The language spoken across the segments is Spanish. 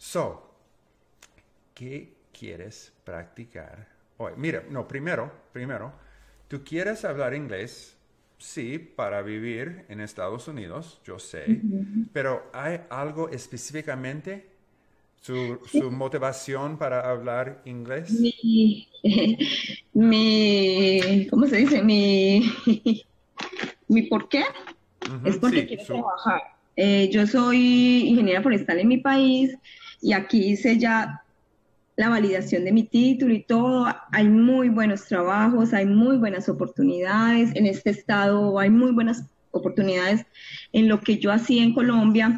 So, ¿qué quieres practicar hoy? Mira, no, primero, ¿tú quieres hablar inglés? Sí, para vivir en Estados Unidos, yo sé, Ujú. pero ¿hay algo específicamente, su Sí, motivación para hablar inglés? mi, ¿cómo se dice? Mi por qué es Ujú, porque sí, quiero trabajar. Yo soy ingeniera forestal en mi país y aquí hice ya la validación de mi título y todo. Hay muy buenos trabajos, hay muy buenas oportunidades. En este estado hay muy buenas oportunidades en lo que yo hacía en Colombia,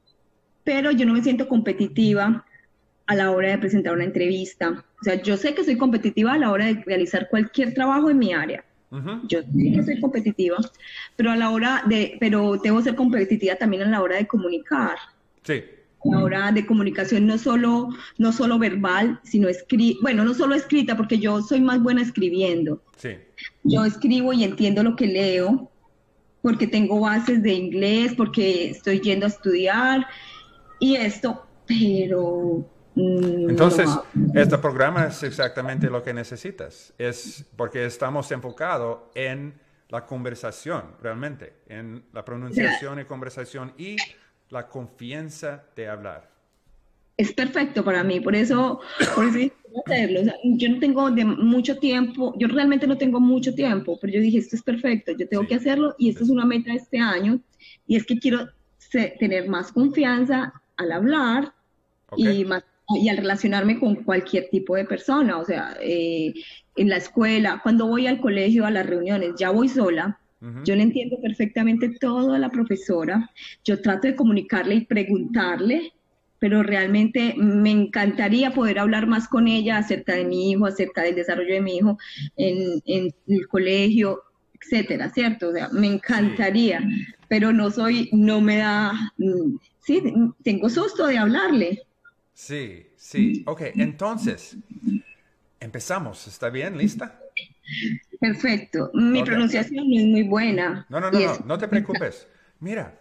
pero yo no me siento competitiva a la hora de presentar una entrevista. O sea, yo sé que soy competitiva a la hora de realizar cualquier trabajo en mi área. ujú, Yo sé que soy competitiva, pero pero debo ser competitiva también a la hora de comunicar. sí, A la hora de comunicación no solo verbal, sino bueno, no solo escrita, porque yo soy más buena escribiendo. sí, Yo escribo y entiendo lo que leo, porque tengo bases de inglés, porque estoy yendo a estudiar y esto, pero entonces, no. este programa es exactamente lo que necesitas. Es porque estamos enfocados en la conversación, realmente, en la O sea, pronunciación y conversación y la confianza de hablar. es perfecto para mí, por eso dije, quiero hacerlo. O sea, yo no tengo mucho tiempo, yo realmente no tengo mucho tiempo, pero yo dije, esto es perfecto, yo tengo que Sí, hacerlo y esto es es, una meta de este año y es que quiero tener más confianza al hablar ¿ok? y al relacionarme con cualquier tipo de persona, o sea, en la escuela, cuando voy al colegio, a las reuniones, ya voy sola. Ujú, Yo le entiendo perfectamente todo a la profesora. Yo trato de comunicarle y preguntarle, pero realmente me encantaría poder hablar más con ella acerca de mi hijo, acerca del desarrollo de mi hijo en el colegio, etcétera, ¿cierto? O sea, me sí, encantaría, pero no me da, sí, tengo susto de hablarle. sí, sí. Ok, entonces, empezamos. ¿Está bien? ¿Lista? Perfecto. Mi Ok. pronunciación no es muy buena No, no, no, y no, eso no te preocupes. Mira,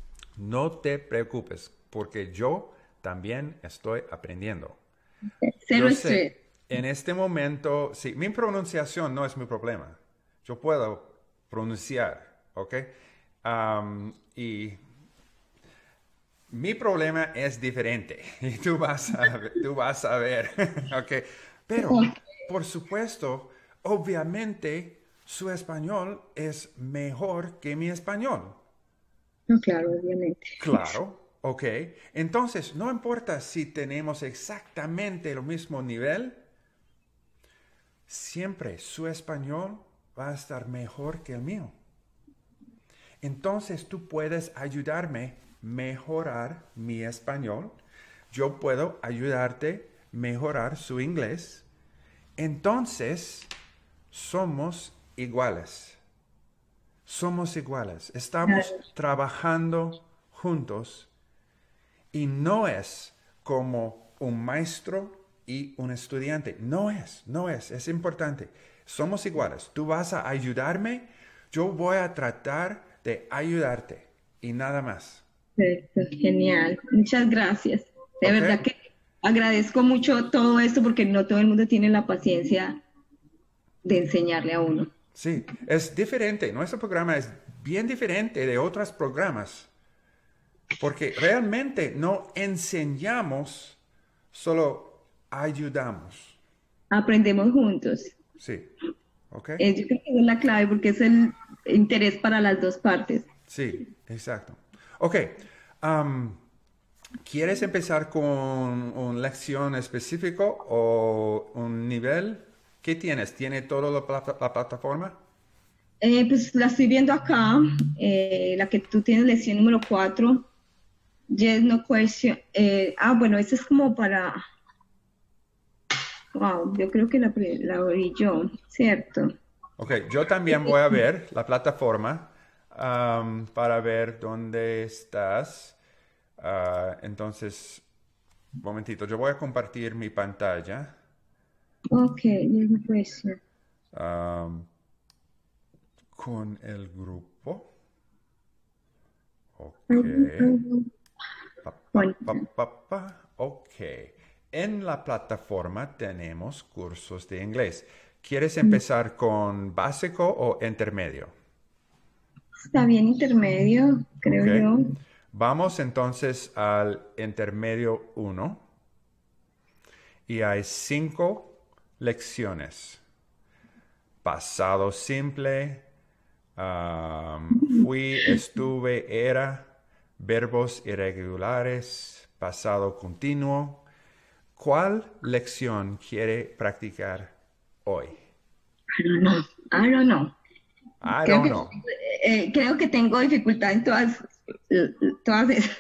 no te preocupes, porque yo también estoy aprendiendo. cero Yo estrés. sé, en este momento, sí, mi pronunciación no es mi problema. Yo puedo pronunciar, ¿ok? Y mi problema es diferente y tú vas a ver, ¿ok? Pero, por supuesto, obviamente, su español es mejor que mi español. No, claro, obviamente. Claro, ok. Entonces, no importa si tenemos exactamente el mismo nivel, siempre su español va a estar mejor que el mío. Entonces tú puedes ayudarme a mejorar mi español. Yo puedo ayudarte a mejorar su inglés. Entonces somos iguales. Somos iguales. Estamos Claro. trabajando juntos y no es como un maestro y un estudiante. Es importante. Somos iguales. Tú vas a ayudarme, yo voy a tratar de ayudarte y nada más. Perfecto, genial. Muchas gracias. De ¿Ok? verdad que agradezco mucho todo esto porque no todo el mundo tiene la paciencia de enseñarle a uno. Sí, es diferente. Nuestro programa es bien diferente de otros programas porque realmente no enseñamos, solo ayudamos. Aprendemos juntos. Sí, ¿ok? Yo creo que esa es la clave porque es el interés para las dos partes. Sí, exacto. Ok, am, ¿quieres empezar con una lección específico o un nivel? ¿Qué tienes? ¿Tiene toda la plataforma? Pues la estoy viendo acá, la que tú tienes, lección número 4. Yes, no question. Bueno, esta es como para, wow, yo creo que la abrí yo, ¿cierto? Ok, yo también voy a ver la plataforma para ver dónde estás. Entonces, momentito, yo voy a compartir mi pantalla Ok, yes, no question. am, con el grupo. Ok. Pa, pa, pa, Bueno, pa, pa. Ok. En la plataforma tenemos cursos de inglés. ¿Quieres empezar con básico o intermedio? Está bien intermedio, creo Ok. yo. Vamos entonces al intermedio uno y hay 5 lecciones. Pasado simple, fui, estuve, era, verbos irregulares, pasado continuo. ¿Cuál lección quiere practicar hoy? I don't know. I don't know. I Creo don't que, know. creo que tengo dificultad en todas esas.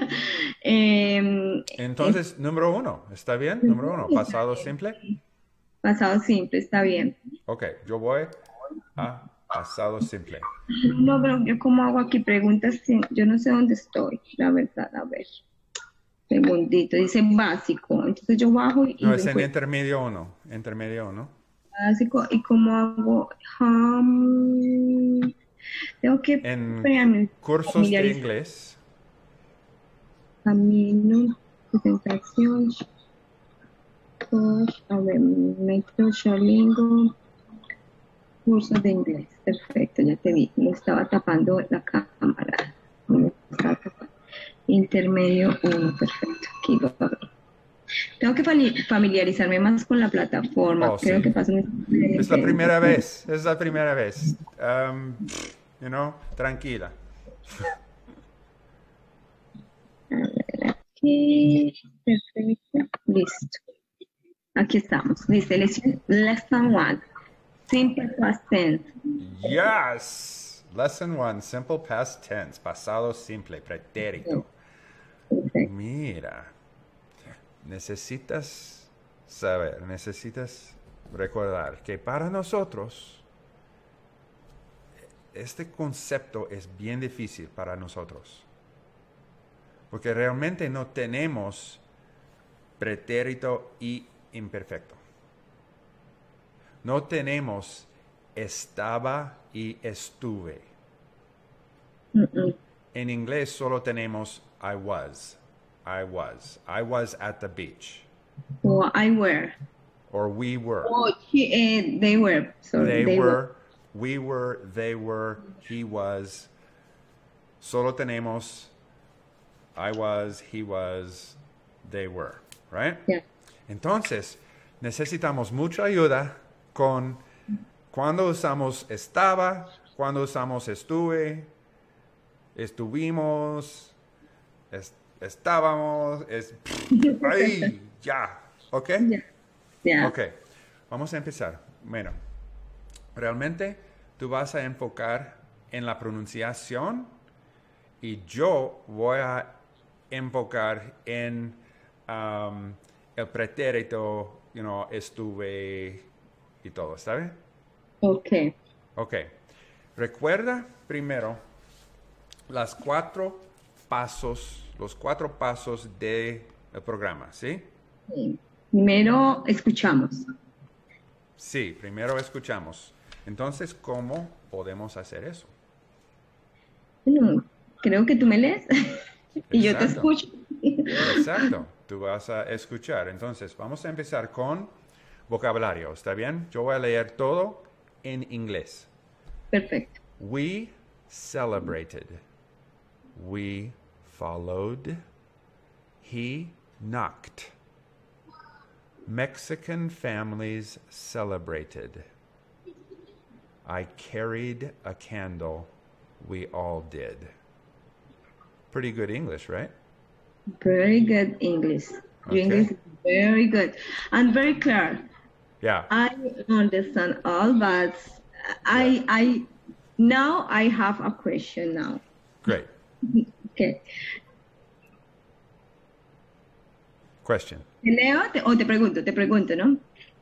Em, em, Entonces, número uno, ¿está bien? Número uno, está pasado bien. simple. Pasado simple, está bien. Ok, yo voy a pasado simple. No, pero yo cómo hago aquí preguntas, yo no sé dónde estoy, la verdad, a ver. Segundito, dice básico. Entonces yo bajo y No, lo es en encuentro intermedio uno. Intermedio uno. básico. ¿Y cómo hago? Tengo que En espérame, cursos de familiarizar. inglés. Camino, presentación, coach, a ver, método, Duolingo, cursos de inglés. Perfecto, ya te vi. Me estaba tapando la cámara. Me estaba tapando. Intermedio uno, perfecto. Aquí lo abro. Tengo que familiarizarme más con la plataforma. Oh, Creo sí. que pasa un Es la diferente. primera vez. Es la primera vez. Tranquila. A ver, aquí. Perfecto. Listo. Aquí estamos. Dice lesson one. Simple past tense. Yes. Lesson one, simple past tense. Pasado simple, pretérito. Perfecto. Mira. Necesitas saber, necesitas recordar que para nosotros este concepto es bien difícil para nosotros. Porque realmente no tenemos pretérito y imperfecto. No tenemos estaba y estuve. Mm-mm. En inglés solo tenemos I was. I was. I was at the beach. Or I were. Or we were. Oh, they were. Sorry, They they were. were. We were. They were. He was. Solo tenemos I was, he was, they were. Right? Yeah. Entonces, necesitamos mucha ayuda con cuando usamos estaba, cuando usamos estuve, estuvimos, estábamos, ¡ay! Ya. ¿Ok? Yeah. Yeah. Ok. Vamos a empezar. Bueno, realmente tú vas a enfocar en la pronunciación y yo voy a enfocar en el pretérito, estuve y todo, ¿está bien? Okay. Ok. Recuerda primero los 4 pasos del programa, ¿sí? Sí. Primero escuchamos. Sí, primero escuchamos. Entonces, ¿cómo podemos hacer eso? Bueno, creo que tú me lees y yo te Exacto, escucho. exacto. Tú vas a escuchar. Entonces, vamos a empezar con vocabulario, ¿está bien? Yo voy a leer todo en inglés. Perfecto. We celebrated. We followed. He knocked. Mexican families celebrated. I carried a candle. We all did. Pretty good English, right? Very good English. Your English Okay. is very good and very clear. Yeah. I understand all, but I now I have a question now. Great. Okay. Question. ¿Te leo o te pregunto? Te pregunto, ¿no?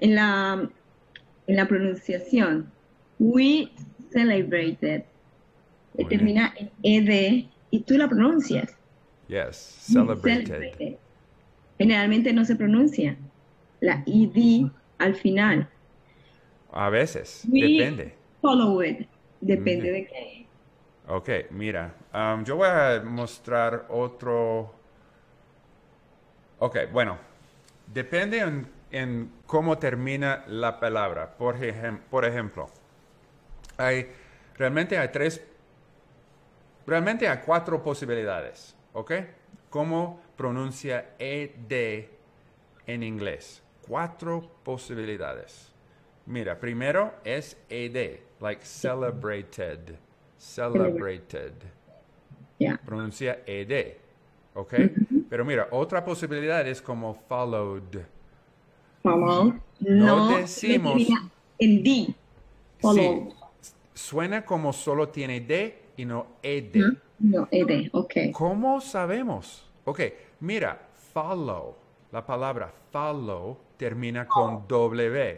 En la pronunciación, we celebrated, Muy bien. termina en ed y tú la pronuncias. Yes. Celebrated. Generalmente no se pronuncia la ed al final. A veces. We Depende. follow it. Depende de qué. Ok, mira. Yo voy a mostrar Ok, bueno, depende en cómo termina la palabra. Por ejemplo, hay, realmente hay realmente hay cuatro posibilidades, ¿ok? ¿Cómo pronuncia ed en inglés? Cuatro posibilidades. Mira, primero es ed, like celebrated, Celebra- celebrated. Ya. Pronuncia ed, ¿ok? Ujú. Pero mira, otra posibilidad es como followed. Follow. No No, solo decimos, termina en D. sí, Follow. suena como solo tiene d y no ed. Ujú. No, ED, ok. ¿Cómo sabemos? Ok, mira, follow. La palabra follow termina con W.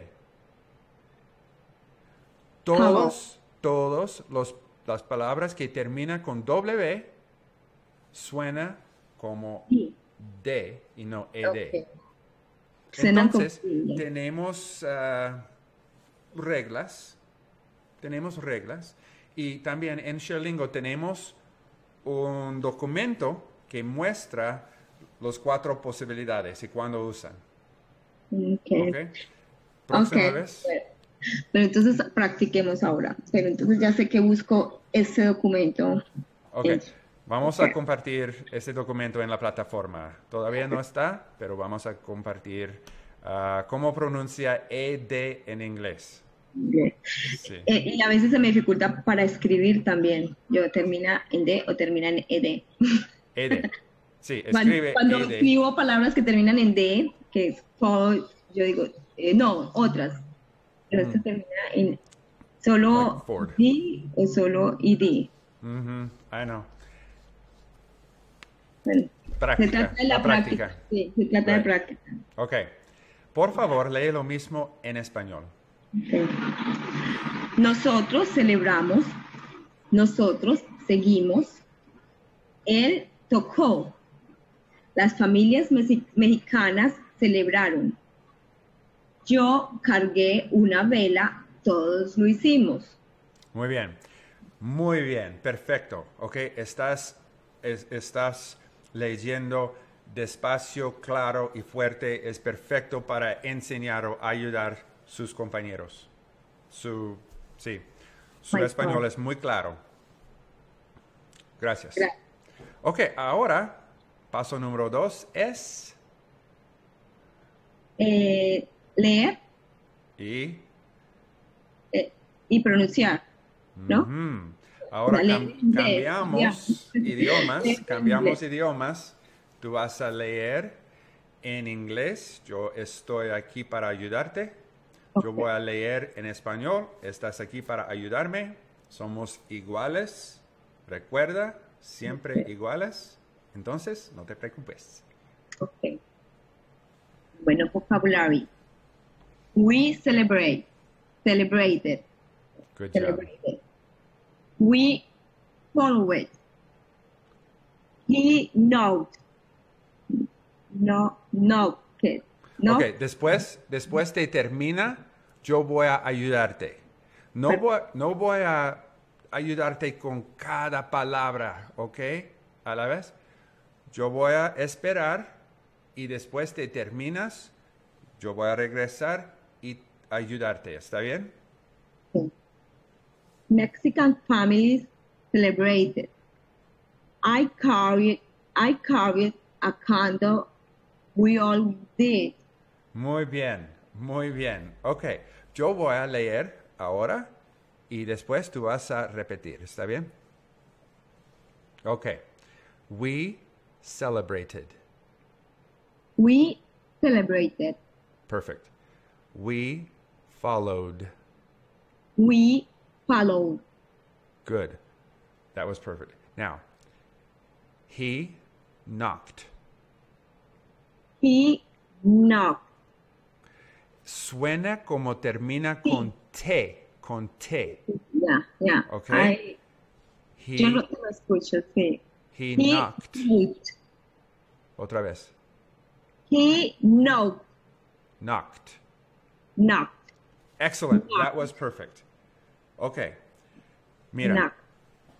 Follow. Las palabras que terminan con W suena como Sí. D y no ED. Ok. Suena Entonces, confundible. tenemos reglas, tenemos reglas, y también en Sherlingo tenemos un documento que muestra las cuatro posibilidades y cuándo usan. ¿Ok? Ok. Ok. Próxima vez. Bueno, pero entonces practiquemos ahora. Pero entonces ya sé que busco ese documento. Ok. en- Vamos Ok. a compartir este documento en la plataforma. Todavía no está, pero vamos a compartir cómo pronuncia ED en inglés. Bien. Sí. Y a veces se me dificulta para escribir también. Yo termina en D o termina en ED. ED. Sí, Cuando, escribe cuando ED. escribo palabras que terminan en D, que es follow, yo digo, no, otras. Pero esto termina en Like solo Ford. D o solo ID. I know. Bueno, se trata Práctica, de la la práctica. práctica. Sí, se trata de Right. práctica. Ok. Por favor, lee lo mismo en español. Ok. Nosotros celebramos, nosotros seguimos, él tocó. Las familias mexicanas celebraron. Yo cargué una vela, todos lo hicimos. Muy bien. Muy bien. Perfecto. Ok. Estás leyendo despacio, claro y fuerte. Es perfecto para enseñar o ayudar a sus compañeros. Sí. Su My español God. es muy claro. Gracias. Gracias. Ok. Ahora, paso número 2 es... Leer Y... y pronunciar, ¿no? Ujú. O sea, Ahora leer en inglés, ya. cambiamos idiomas. Tú vas a leer en inglés. Yo estoy aquí para ayudarte. Yo Ok, voy a leer en español. Estás aquí para ayudarme. Somos iguales. Recuerda, siempre ok, iguales. Entonces, no te preocupes. ok. Bueno, vocabulary. We celebrate, celebrated, Good job. celebrated. We follow it. He knocked, no, knocked, Ok, no, después de termina, yo voy a ayudarte. No voy a ayudarte con cada palabra, ¿ok? A la vez. Yo voy a esperar y después de terminas, yo voy a regresar y ayudarte. ¿Está bien? Mexican families celebrated. I carried, I carried a candle. We all did. Muy bien, muy bien. Ok, yo voy a leer ahora y después tú vas a repetir. ¿Está bien? Ok. We celebrated. We celebrated. Perfect. We followed. We followed. Good. That was perfect. Now, he knocked. He knocked. Suena como termina He, con T, con T. yeah, yeah. Okay? Yo no He, lo escucho, sí. he He knocked. knocked. Otra vez. He knocked. Knocked. Knocked. Excellent. That Knocked. was perfect. Okay. Mira, Knocked.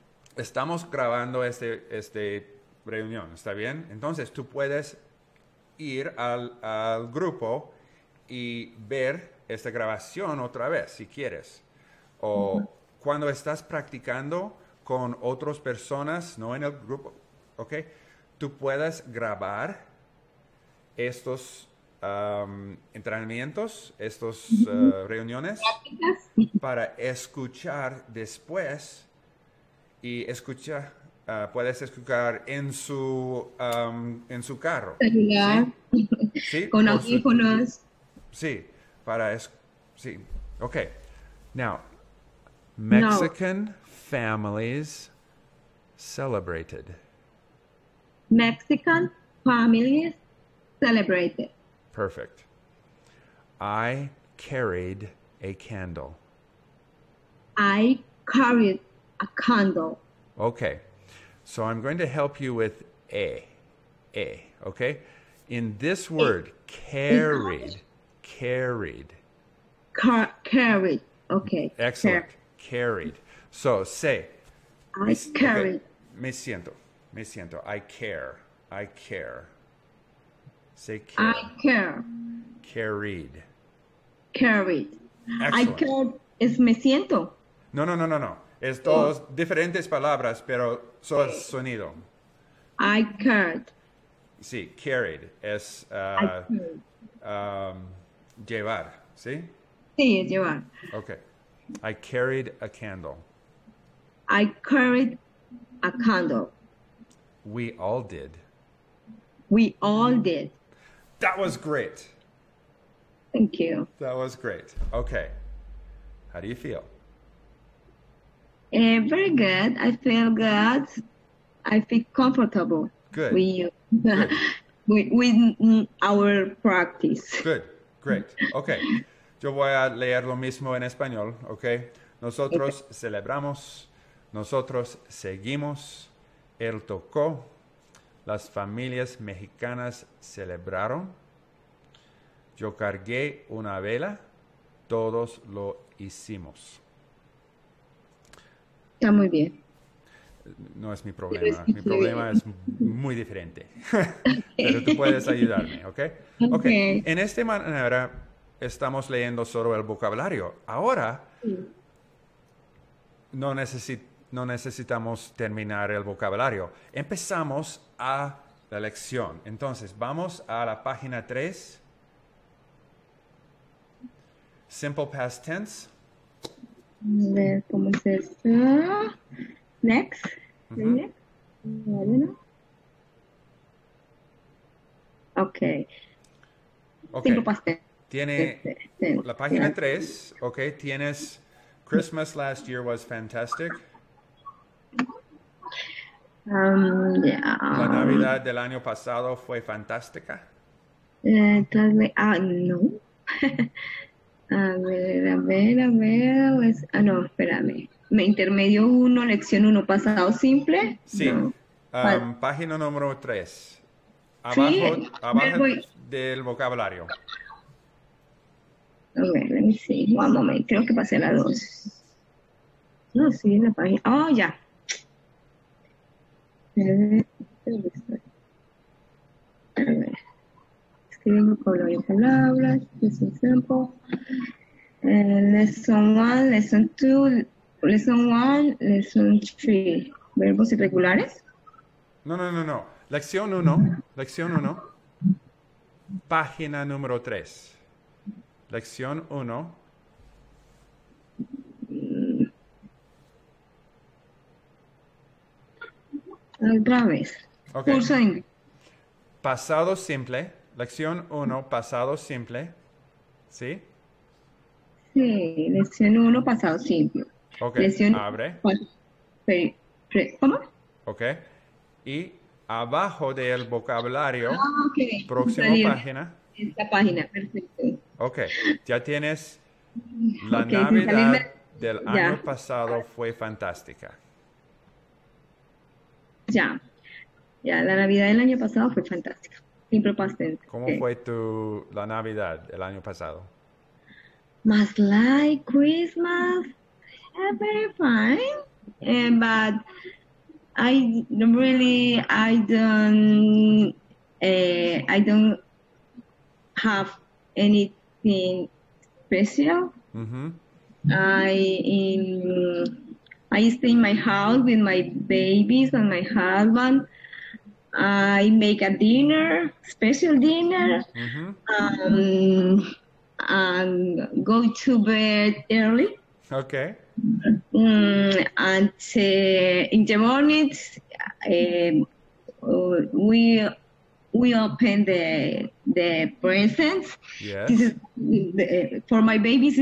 estamos grabando este reunión, ¿está bien? Entonces tú puedes ir al grupo y ver esta grabación otra vez, si quieres. O cuando estás practicando con otras personas, no en el grupo, ¿ok? Tú puedes grabar estos entrenamientos, estos reuniones, para escuchar después y puedes escuchar en su carro. Celular, ¿Sí? ¿Sí? con audífonos. Sí, sí. Okay. Now, Mexican families celebrated. Mexican families celebrated. Perfect. I carried a candle. I carried a candle. Okay. So I'm going to help you with A, okay? In this word, carried. Carried. Okay. Excellent. Carried. So say. I carried. Okay. Me siento. I care. Say care. I care. Carried. Carried. Excellent. I cared es me siento. No. Es dos diferentes palabras, pero solo sonido. I cared. Sí, carried es llevar, ¿sí? Sí, es llevar. Okay. I carried a candle. I carried a candle. We all did. We all did. That was great. Thank you. That was great. Okay. How do you feel? Very good. I feel good. I feel comfortable. Good. With you. Good. with our practice. Good. Great. Okay. Yo voy a leer lo mismo en español, okay? Nosotros celebramos, nosotros seguimos, él tocó, las familias mexicanas celebraron, yo cargué una vela, todos lo hicimos. Está muy bien. No es mi problema. Mi problema es muy diferente. Pero tú puedes ayudarme, ¿ok? Ok. En esta manera estamos leyendo solo el vocabulario. Ahora no necesitamos terminar el vocabulario. Empezamos a la lección. Entonces, vamos a la página 3. Simple past tense. A ver cómo es esto. Next. Next. Ok. Simple past tense. Tiene la página 3, ok. Tienes Christmas last year was fantastic. La Navidad del año pasado fue fantástica. No. No, espérame. Intermedio 1, lección 1, pasado simple. Sí. No. Página número 3. Sí, Abajo del vocabulario. A ver, let me see. One moment. Creo que pasé la 2. No, sí, en la página. Oh, ya. A ver. Escribe vocabulario, palabras. Lesson simple. Lesson 1, lesson 2, lesson 1, lesson 3. Verbos irregulares. No. Lección 1. Lección 1. Página número 3. Lección 1. Otra vez. Okay. Curso de inglés. Pasado simple. Lección 1, pasado simple. ¿Sí? Sí, lección 1, pasado simple. Ok, lección abre. ¿Cómo? Ok. Y abajo del vocabulario, Okay. próxima página. Esta página, perfecto. Ok, ya tienes la Okay, Navidad del año pasado fue fantástica. Ya, la Navidad del año pasado fue fantástica. Simple past tense. ¿Cómo fue la Navidad del año pasado? Más like Christmas, very fine. But I don't have anything special. Mm-hmm. I stay in my house with my babies and my husband. I make a dinner, special dinner, Mm-hmm. and go to bed early. Okay. And in the mornings, we open the presents. Yes. This is for my babies.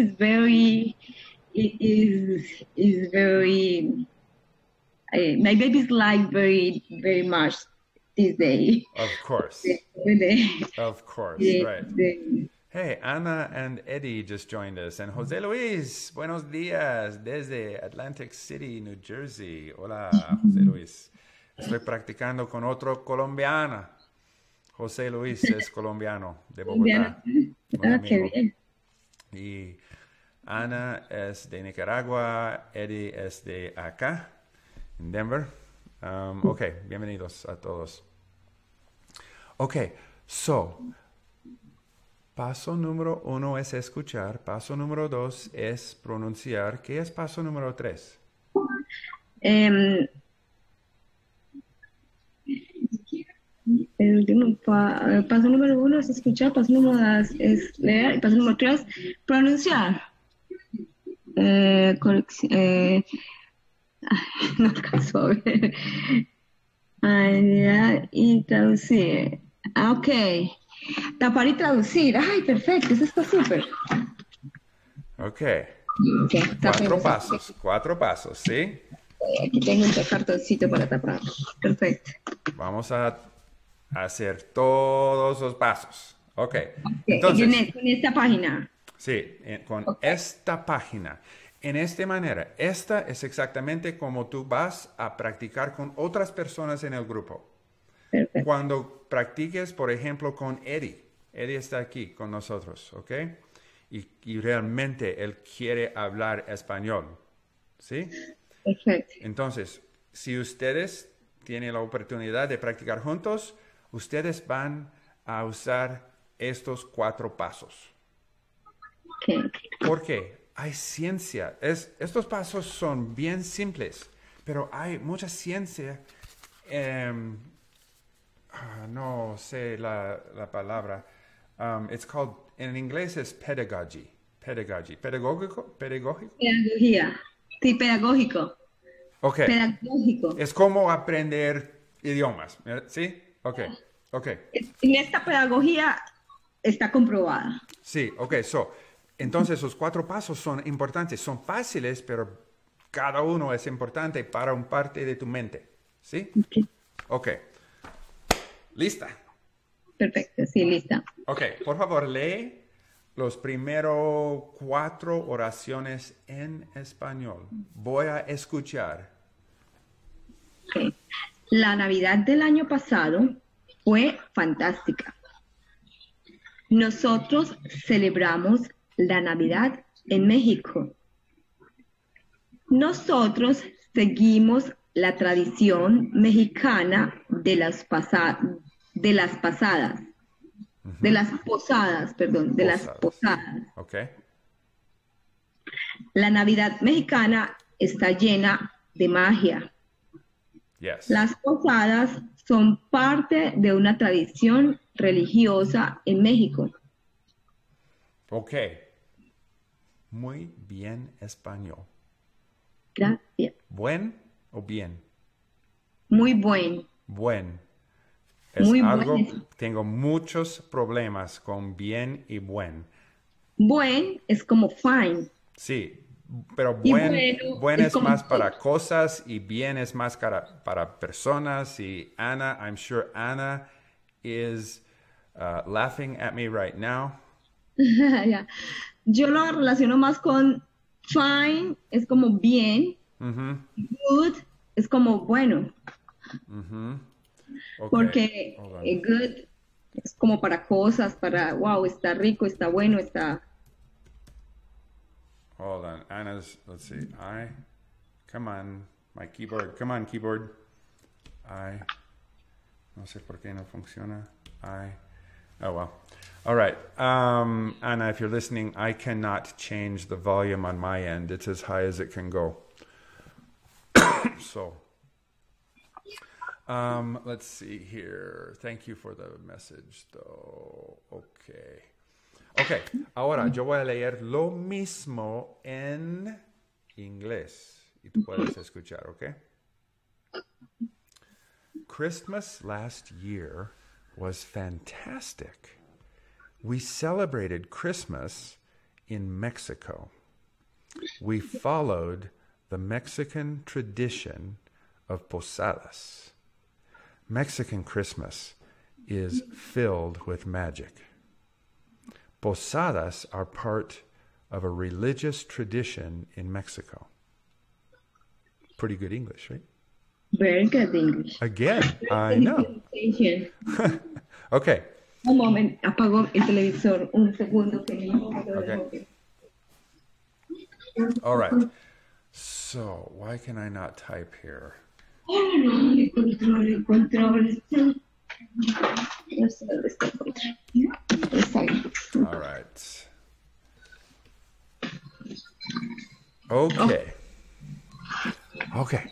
Is very. My babies like very much this day. Of course. The- Of course. the- Right. the- Hey, Ana and Eddie just joined us. And José Luis, buenos días desde Atlantic City, New Jersey. Hola, José Luis. Estoy practicando con otro colombiano. José Luis es colombiano de Bogotá. Un Qué amigo. bien. Y Ana es de Nicaragua, Eddie es de acá, en Denver. Ok, bienvenidos a todos. Ok, so, paso número 1 es escuchar, paso número 2 es pronunciar. ¿Qué es paso número 3? Em, el último paso número 1 es escuchar, paso número 2 es leer, y paso número 3, pronunciar. No alcanzo a ver. Y traducir. Ok. Tapar y traducir. Ay, perfecto, eso está súper. Ok, Ya, tapemos. cuatro pasos, ¿sí? Aquí tengo un cartoncito para tapar. Perfecto. Vamos a hacer todos los pasos. Ok, Entonces, con esta página. sí, con esta página. En esta manera, esta es exactamente como tú vas a practicar con otras personas en el grupo. Perfecto. Cuando practiques, por ejemplo, con Eddie. Eddie está aquí con nosotros, ¿ok? Y realmente él quiere hablar español, ¿sí? Perfecto. Entonces, si ustedes tienen la oportunidad de practicar juntos, ustedes van a usar estos 4 pasos. Ok. ¿Por qué? Hay ciencia. Estos pasos son bien simples, pero hay mucha ciencia. No sé la palabra. It's called, en inglés es pedagogy. Pedagogy. ¿Pedagógico? ¿Pedagógico? Pedagogía. Sí, pedagógico. Ok. Pedagógico. Es como aprender idiomas. ¿Sí? Ok. Ok. En esta pedagogía está comprobada. Sí, ok. Entonces, los 4 pasos son importantes. Son fáciles, pero cada uno es importante para un parte de tu mente. ¿Sí? Ok. Ok. ¿Lista? Perfecto, sí, lista. Ok, por favor, lee los primeros 4 oraciones en español. Voy a escuchar. Ok. La Navidad del año pasado fue fantástica. Nosotros celebramos la Navidad en México. Nosotros seguimos la tradición mexicana de las posadas. Ok. La Navidad mexicana está llena de magia. Yes. Las posadas son parte de una tradición religiosa en México. Ok. Muy bien español. Gracias. ¿Buen o bien? Muy buen. Buen. Es Muy algo, buen. tengo muchos problemas con bien y buen. Buen es como fine. Sí, pero Y buen, bueno buen es es como más good. para cosas y bien es más para personas. Y Ana, I'm sure Ana is laughing at me right now. Ya. Yo lo relaciono más con fine, es como bien. Good es como bueno. Okay, Porque hold on. good es como para cosas, para, wow, está rico, está bueno, está... Hold on. Anna's, let's see. Come on, my keyboard. Come on, keyboard. No sé por qué no funciona. Oh, well. All right. Anna, if you're listening, I cannot change the volume on my end. It's as high as it can go. So, let's see here. Thank you for the message, though. Okay. Ok, ahora yo voy a leer lo mismo en inglés. Y tú puedes escuchar, ¿ok? Christmas last year was fantastic. We celebrated Christmas in Mexico. We followed the Mexican tradition of posadas. Mexican Christmas is filled with magic. Posadas are part of a religious tradition in Mexico. Pretty good English, right? Very good English. Again, I know. Okay. Un moment, apago el televisor. Un segundo que Okay. All right. So, why can I not type here? All right. Okay. Okay.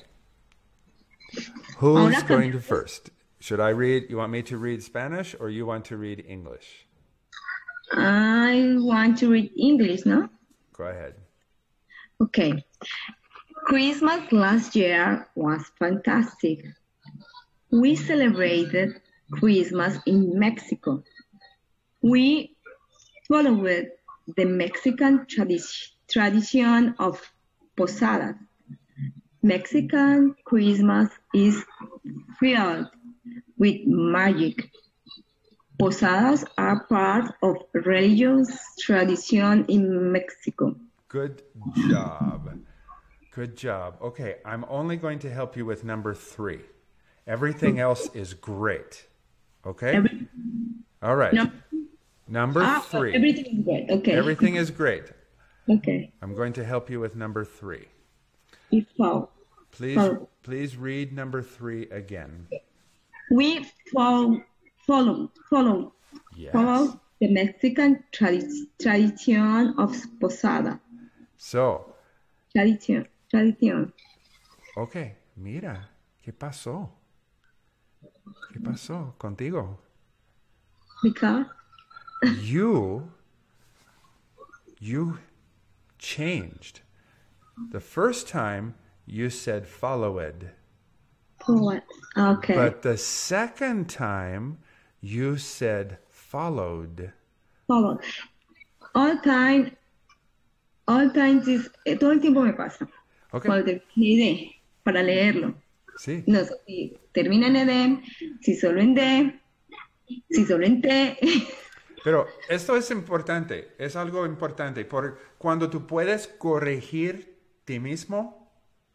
Who's going to first? Should I read? You want me to read Spanish or you want to read English? I want to read English, no? Go ahead. Okay. Christmas last year was fantastic. We celebrated Christmas in Mexico. We followed the Mexican tradition of posadas. Mexican Christmas is filled with magic. Posadas are part of religious tradition in Mexico. Good job. Good job. Okay, I'm only going to help you with number 3. Everything else is great. Okay? All right. No. Number 3. Everything is great. Okay. Everything is great. Okay. I'm going to help you with number 3. Please read number 3 again. We follow Yes. the Mexican tradition of posada. So, Tradición. okay, mira, ¿qué pasó? ¿Qué pasó contigo? Because You changed. The first time you said followed. okay. But the second time you said followed. Follow. All time is, todo el tiempo me pasa. Okay. Cuando termine para leerlo. Sí. No sé si termina en edem, si solo en D, si solo en T. Pero esto es importante, es algo importante, porque cuando tú puedes corregir ti mismo,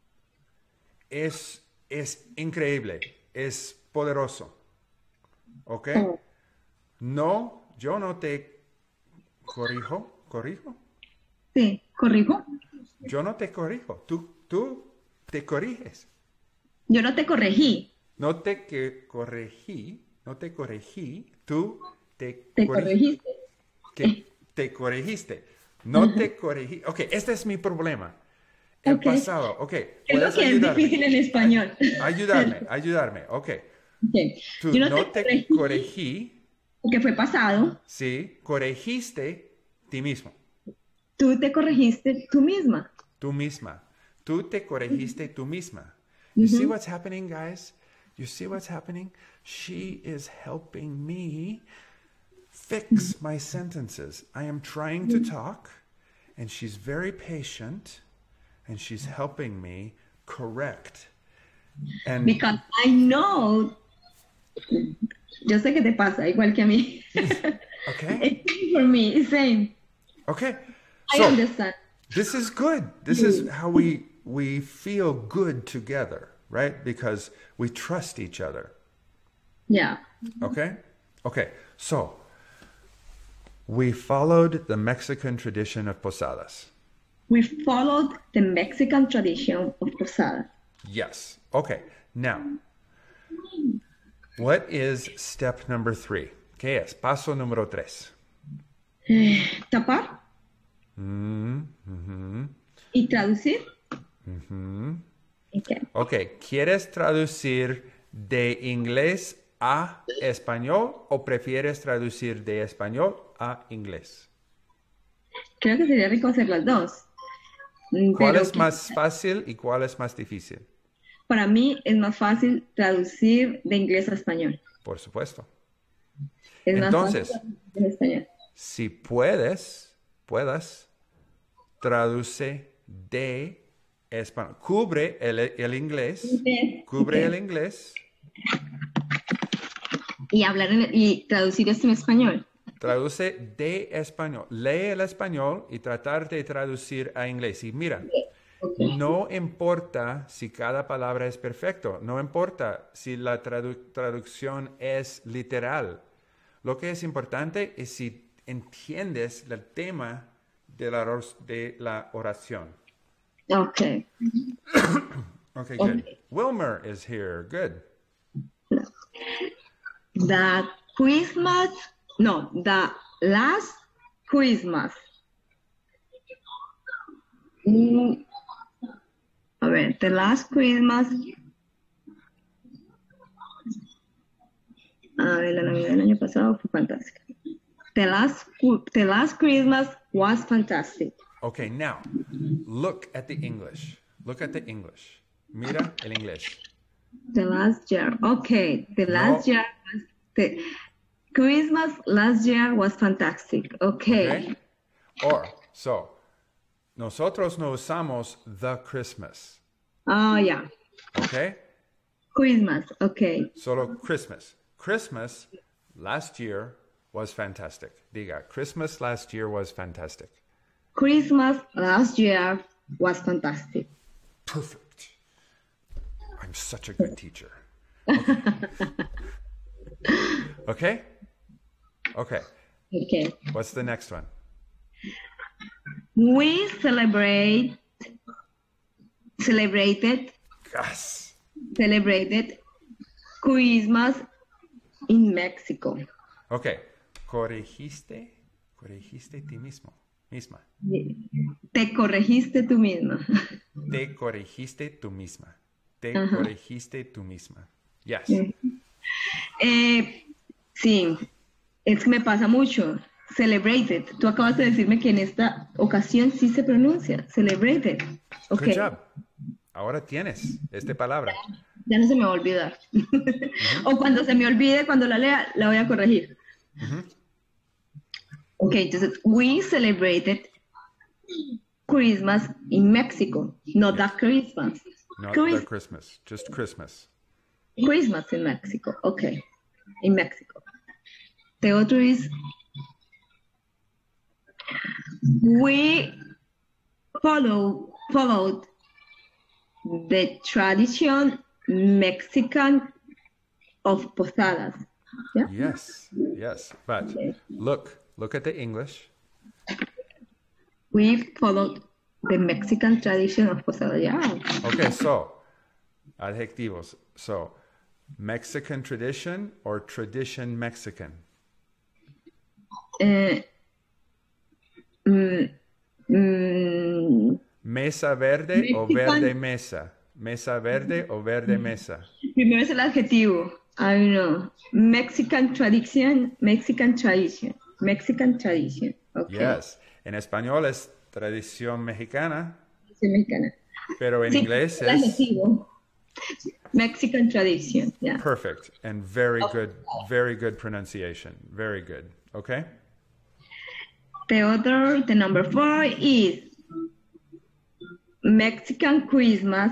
es increíble, es poderoso. ¿Ok? No, yo no te corrijo. Sí, ¿corrijo? Yo no te corrijo, tú te corriges. Yo no te corregí. No te corregí, tú te Te corregiste. corregiste. Te corregiste. No te corregí. Ok, este es mi problema. El Ok. pasado. Ok, Es lo puedes que es ayudarme. difícil en español. Ayudarme. Ok. Okay. Tú Yo no te corregí. porque fue pasado. Sí, corregiste ti mismo. Tú te corregiste tú misma. Tú misma. Tú te corregiste tú misma. You see what's happening, guys? You see what's happening? She is helping me fix my sentences. I am trying to talk, and she's very patient, and she's helping me correct. And Because I know, yo sé que te pasa, igual que a mí. okay, It's same for me, same. okay. I So understand. this is good. This is how we feel good together, right? Because we trust each other. Yeah. Okay? Okay. So, we followed the Mexican tradition of posadas. We followed the Mexican tradition of posada. Yes. Okay. Now, what is step number 3? ¿Qué es? Paso número 3. Tapar y traducir. Okay. Ok, ¿quieres traducir de inglés a español o prefieres traducir de español a inglés? Creo que sería rico hacer las dos. ¿Cuál Pero es más fácil y cuál es más difícil? para mí es más fácil traducir de inglés a español. Por supuesto. Es más fácil Entonces, traducir en español. si puedas, traduce de español. Cubre el inglés. Cubre el inglés. Y y traducir esto en español. Traduce de español. Lee el español y tratar de traducir a inglés. Y mira, no importa si cada palabra es perfecto. No importa si la traducción es literal. Lo que es importante es si entiendes el tema de la oración. Okay. Okay, good. Wilmer is here. Good. The last Christmas. A ver, the last Christmas. A ver, la Navidad del año pasado fue fantástica. The last Christmas was fantastic. Okay, now, look at the English. Look at the English. Mira el inglés. The last year. Okay, the Christmas last year was fantastic. Okay. So, nosotros no usamos the Christmas. Oh, yeah. Okay? Christmas. Okay. Solo Christmas. Christmas last year was fantastic. Diga, Christmas last year was fantastic. Christmas last year was fantastic. Perfect. I'm such a good teacher. Okay? Okay. Okay. What's the next one? We celebrated Yes. Christmas in Mexico. Okay. Corregiste ti misma. Te corregiste tú misma. Te corregiste tú misma. Te corregiste tú misma. Yes. Sí, es que me pasa mucho. Celebrated. Tú acabas de decirme que en esta ocasión sí se pronuncia. Celebrated. Okay. Good job. Ahora tienes esta palabra. Ya no se me va a olvidar. O cuando se me olvide, cuando la lea, la voy a corregir. Ok, entonces, we celebrated Christmas in Mexico. Not that Christmas. Not the Christmas. Just Christmas. Christmas in Mexico. Okay. In Mexico. The other is we followed the tradition Mexican of posadas. Yeah? Yes. But look at the English. We followed the Mexican tradition of posada. Yeah. Okay, so adjetivos. So Mexican tradition or tradition Mexican? Mesa verde Mexican, o verde mesa. Mesa verde o verde mesa. Primero es el adjetivo. I don't know. Mexican tradition. Okay. Yes. En español es tradición mexicana. Tradición mexicana. Pero en inglés es adjetivo. Mexican tradition. Yeah. Perfect. And very good pronunciation. Very good. Okay? The number 4 is Mexican Christmas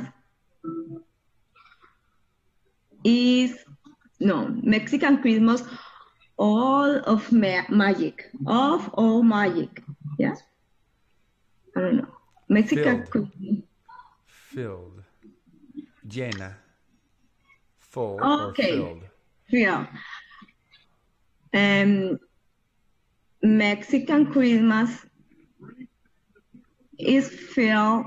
Mexican Christmas all magic. Yeah? I don't know. Mexican Christmas. Filled. Llena. Full okay. or filled. Yeah. Mexican Christmas is filled.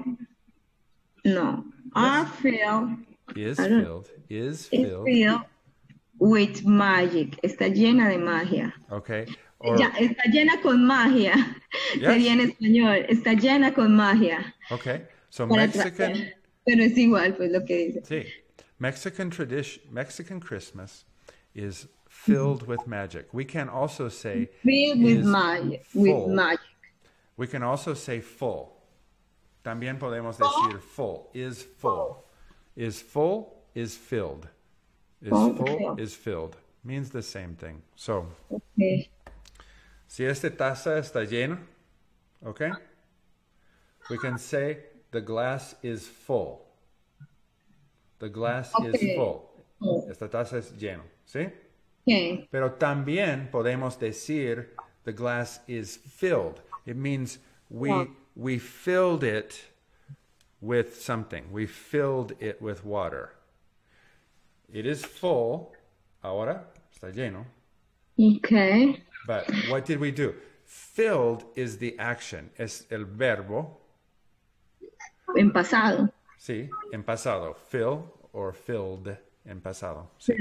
No. Are filled. Is filled. with magic. Está llena de magia. Okay. Or, Ya, está llena con magia. Yes. Sería en español. Está llena con magia. okay. So Para Mexican, tratar. Pero es igual, pues, lo que dice. sí, Mexican tradition, Mexican Christmas is filled with magic. We can also say Filled with is magic. With full. magic. We can also say full. También podemos decir full. Is full. Is full is filled. Is Full, full filled. is filled. Means the same thing. So, Okay. si esta taza está llena, okay? We can say the glass is full. The glass is Okay. full. Esta taza es llena, ¿sí? Okay. Pero también podemos decir the glass is filled. It means we filled it with something. We filled it with water. It is full. Ahora está lleno. Okay. But what did we do? Filled is the action. Es el verbo. En pasado. Sí, en pasado. Fill or filled en pasado. Sí.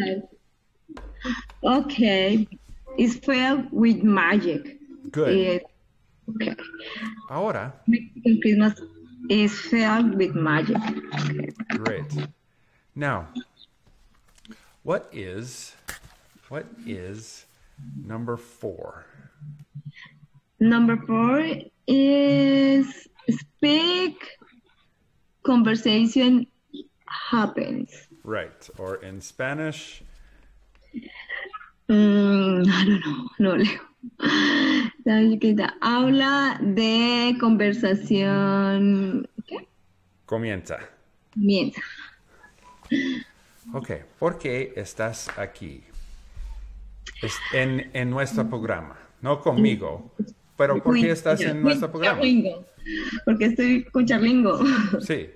Okay. It's filled with magic. Good. Okay. Ahora, Mexican Christmas is filled with magic. Okay. great. Now, what is number 4? Number 4 is speak, conversation happens. Right. Or in Spanish, I don't know, no leo. La chiquita habla de conversación. ¿Qué? comienza. Comienza. Ok, ¿por qué estás aquí? En nuestro programa, no conmigo, pero ¿por qué estás en nuestro programa? Charlingo. Porque estoy con Charlingo. Sí,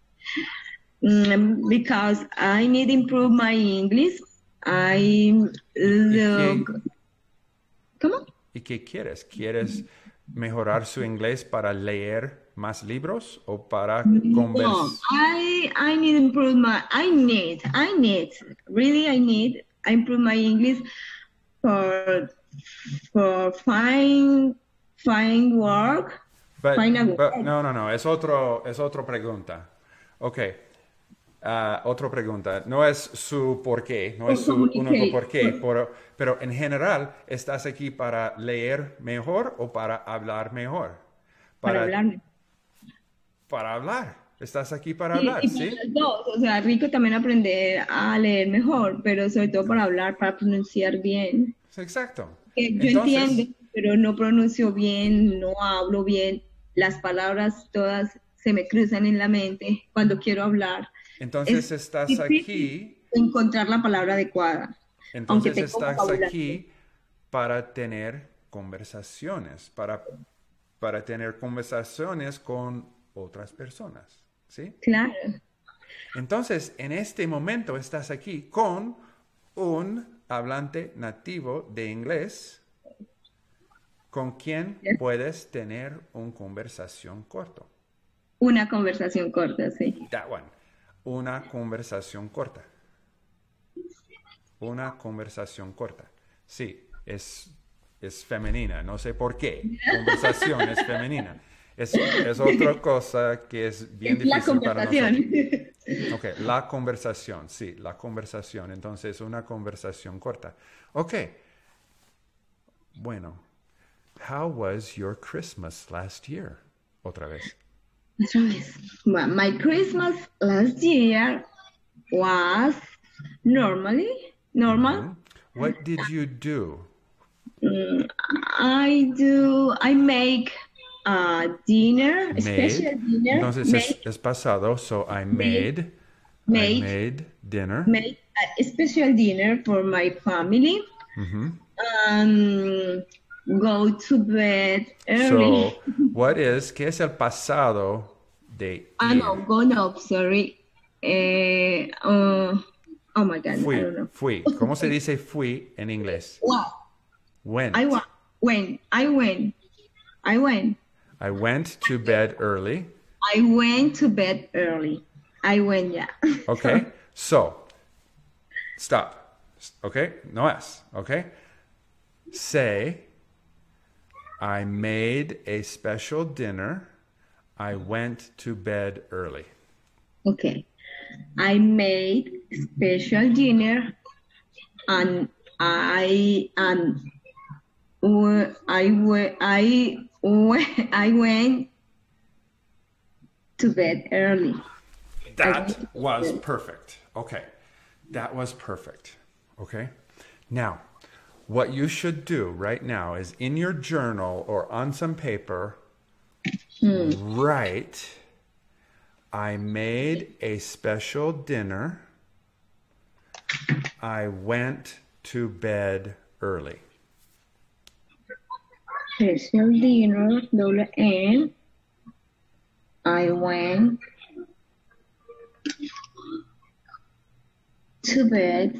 Because I need to improve my English. I look. ¿Cómo? ¿y qué quieres? ¿Quieres mejorar su inglés para leer más libros o para No, conversar? I need to improve my. I need. Really, I need. I improve my English for find work. Find a work. No, es otra pregunta. Ok, otra pregunta. No es su por qué, no es su único por qué, pero en general, ¿estás aquí para leer mejor o para hablar mejor? Para hablarme. Para hablar. Estás aquí para Sí, hablar, y para ¿sí? las dos. O sea, rico también aprender a leer mejor, pero sobre todo para hablar, para pronunciar bien. Exacto. Que yo entiendo, pero no pronuncio bien, no hablo bien. Las palabras todas se me cruzan en la mente cuando quiero hablar. Entonces Es estás difícil aquí. encontrar la palabra adecuada. Entonces tengo estás vocabulario. aquí para tener conversaciones, para tener conversaciones con otras personas, ¿sí? Claro. Entonces, en este momento estás aquí con un hablante nativo de inglés con quien puedes tener una conversación corta. Una conversación corta, sí. That one. Una conversación corta. Una conversación corta. Sí, es femenina. No sé por qué. Conversación es femenina. Es otra cosa que es bien Es la difícil para conversación. nosotros. Ok, la conversación. Sí, la conversación. Entonces, una conversación corta. Ok. Bueno. How was your Christmas last year? Otra vez. Otra vez. Well, my Christmas last year was normal. Mhm. What did you do? I make dinner, special dinner. Entonces es pasado. So I made dinner. Make a special dinner for my family. Mhm. Go to bed early. So, ¿qué es el pasado de ir? No, sorry. Oh my God, I don't know. Fui. ¿Cómo se dice fui en inglés? Wow. Went. I went. I went to bed early. I went to bed early. I went, yeah. Okay. So, stop. Okay? No es. Okay? Say, I made a special dinner. I went to bed early. Okay. I made special dinner and I went to bed early. That was perfect. Okay. That was perfect. Okay. Now, what you should do right now is in your journal or on some paper, write, I made a special dinner. I went to bed early. Special dinner, double N. I went to bed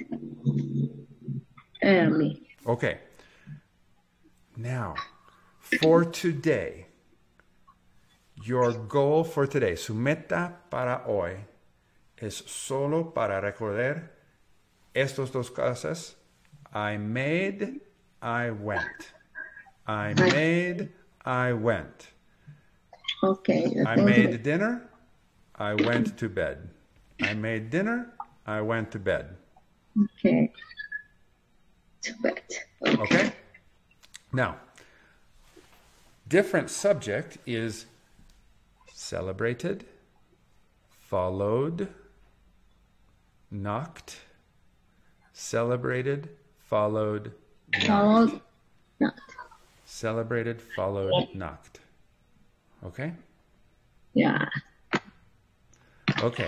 early. Okay. Now, for today, your goal for today, su meta para hoy, es solo para recordar estos dos cosas. I made, I went. I made, I went. Okay. I made dinner, I went to bed. I made dinner, I went to bed. Okay. To bed. Okay? Now, different subject is celebrated, followed, knocked, celebrated, followed, knocked. Followed, not. Celebrated, followed, knocked. Okay? Yeah. Okay.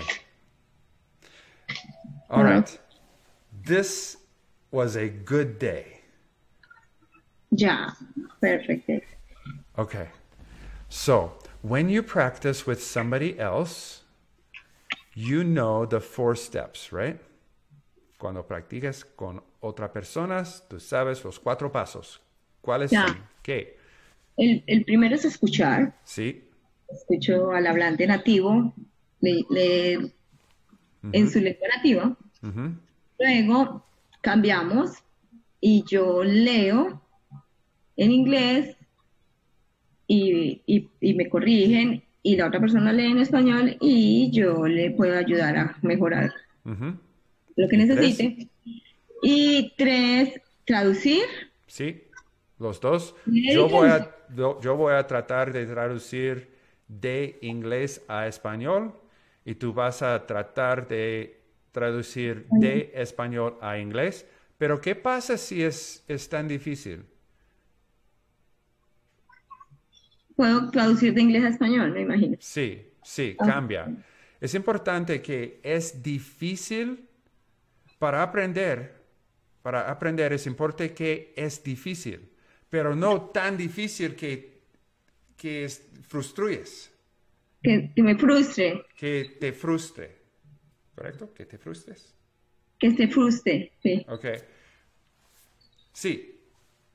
All right. This was a good day. Yeah. Perfect. Okay. So, when you practice with somebody else, you know the 4 steps, right? Cuando practicas con otras personas, tú sabes los 4 pasos. ¿Cuáles Ya. son? ¿Qué? El primero es escuchar. Sí. Escucho al hablante nativo leer en su lengua nativa. Ujú. Luego cambiamos y yo leo en inglés y me corrigen y la otra persona lee en español y yo le puedo ayudar a mejorar Ujú. lo que ¿Y necesite. Y 3, traducir. Sí, los dos. ¿Me Yo voy editas? yo voy a tratar de traducir de inglés a español y tú vas a tratar de traducir de español a inglés. Pero ¿qué pasa si es tan difícil? Puedo traducir de inglés a español, me imagino. Sí, sí, cambia. Es importante que es difícil para aprender. Para aprender es importante que es difícil, pero no tan difícil que frustres, Que me frustre, que te frustre. ¿Correcto? Que te frustres. que se frustre, sí. Ok. Sí.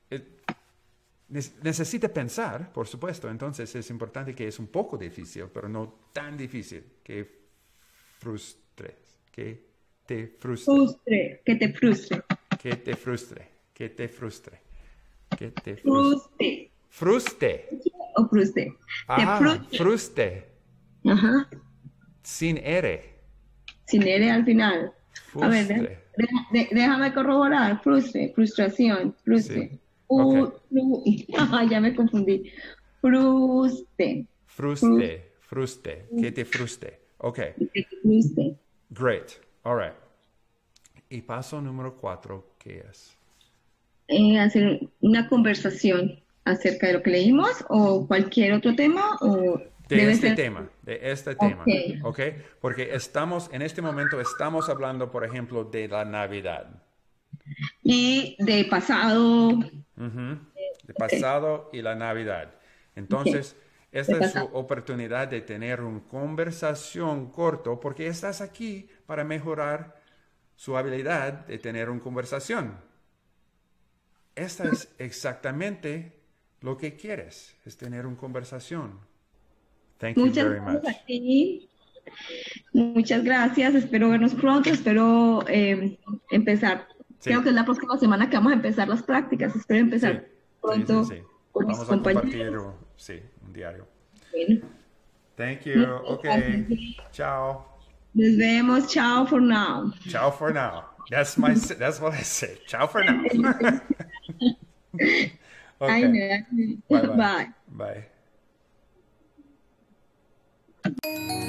Necesita pensar, por supuesto. Entonces es importante que es un poco difícil, pero no tan difícil que frustres. Que te frustre. Frustre, que te frustre. Que te frustre. Que te frustre. Que te frustre. Fruste. Fruste. O fruste. Te Ah, frustre. fruste. Ajá. Sin R. Sin R al final. A ver, Frustre. déjame corroborar. Frustre, frustración, frustre. Sí. Ok. Ajá, ya me confundí. Fruste. Fruste. Fruste. Que te fruste. Ok. Que te frustre. Great. All right. Y paso número 4, ¿qué es? Hacer una conversación acerca de lo que leímos o cualquier otro tema o De debe este ser. tema, de este tema, Ok. ¿ok? Porque en este momento estamos hablando, por ejemplo, de la Navidad. Y de pasado. Ujú. De pasado y la Navidad. Entonces, esta De es su pasado. oportunidad de tener una conversación corto, porque estás aquí para mejorar su habilidad de tener una conversación. Esta es exactamente lo que quieres, es tener una conversación. Thank you Muchas very gracias much. a ti. Muchas gracias. Espero vernos pronto. Espero empezar Creo que es la próxima semana que vamos a empezar las prácticas. Espero Sí, empezar pronto sí. con mis Vamos a compartir, compañeros. sí, un diario. Bueno, Thank you. muchas Okay. gracias. Ciao. Nos vemos. Ciao for now. Ciao for now. That's what I say. Ciao for now. I Okay. know. Bye bye. Bye. Bye.